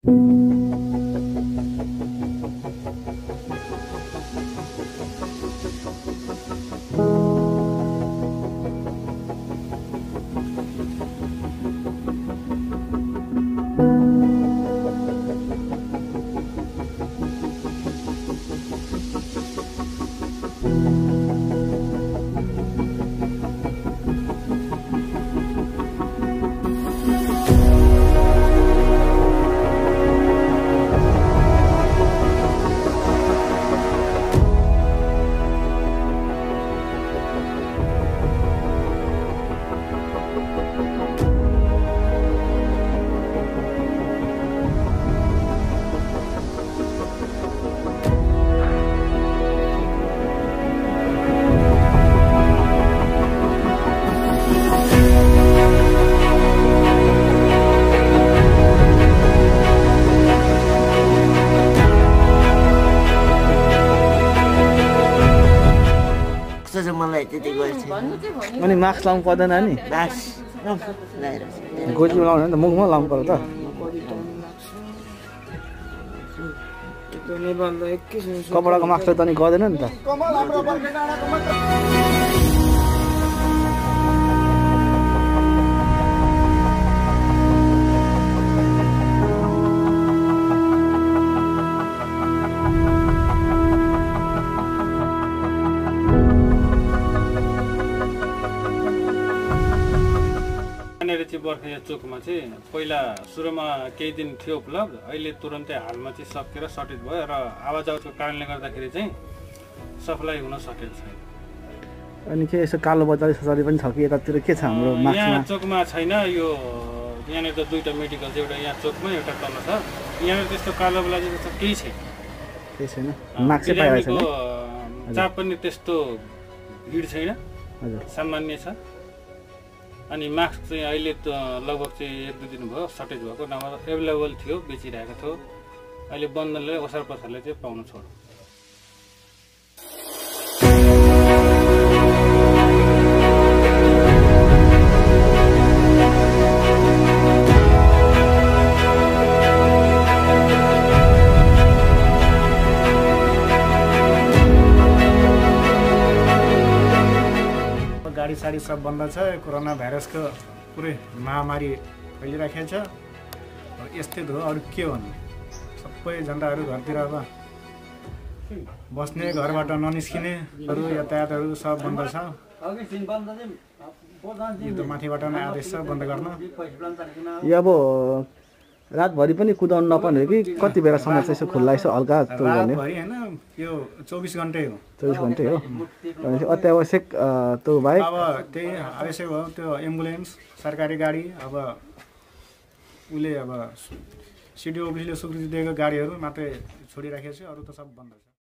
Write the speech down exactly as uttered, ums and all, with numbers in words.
अनि मास्क लाउनु पर्दैन नि गोजीमा लाउनु नि त मुखमा लाउनु पर्यो त कपडाको मास्क त नि गर्दैन नि त बर्खा चोकमा चाहिँ पहिला सुरुमा केही दिन थियो उपलब्ध अहिले तुरन्तै हालमा चाहिँ सकेर सटेज भयो र आवाजावटको कारणले गर्दाखेरि चाहिँ सप्लाई हुन सकेको छैन अनि के यसो कालो बजारी सजारी पनि छ कि यतातिर के छ हाम्रो यहाँ चोकमा छैन यो यहाँनिर त दुईवटा मेडिकल छ एउटा यहाँ चोकमा एउटा तल छ यहाँनिर त्यस्तो कालो बजारी त केही छैन केही छैन मास्क पाइरहेको छैन चाप पनि त्यस्तो भिड छैन हजुर सामान्य छ अनि मास्क चाहिँ अहिले त लगभग चाहिँ एक दुई दिन भयो सर्टेज भएको नभए एभाइलेबल थियो बेचिरहेको थियो अहिले बन्दले ओसार पसारले चाहिँ पाउन छोड्यो गाडी साडी सब बन्द छ कोरोना भाइरसको पुरै महामारी फैलिराखेको छ यस्तै हो अरू के भन्नु सबै जनताहरू घरतिर अब बस्ने घरबाट ननिस्किने अरू यातायातहरू सब बन्द छ यो त माथिबाट नै आदेश छ बन्द गर्न यो अब रातभरि पनि कुदाउनु नपर्ने कि कति बेलासम्म चाहिँ यसो खुल्ला यसो हल्का रातभरि होइन यो चौबिस घन्टै हो चौबिस घन्टै हो अत्यावश्यक त्यो बाहेक अब त्यही आवश्यक हो त्यो एम्बुलेन्स सरकारी गाडी अब उसले अब सिडिओ अफिसले स्वीकृति दिएको गाडीहरू मात्रै छोडिराखेको छ अरू त सब बन्द छ।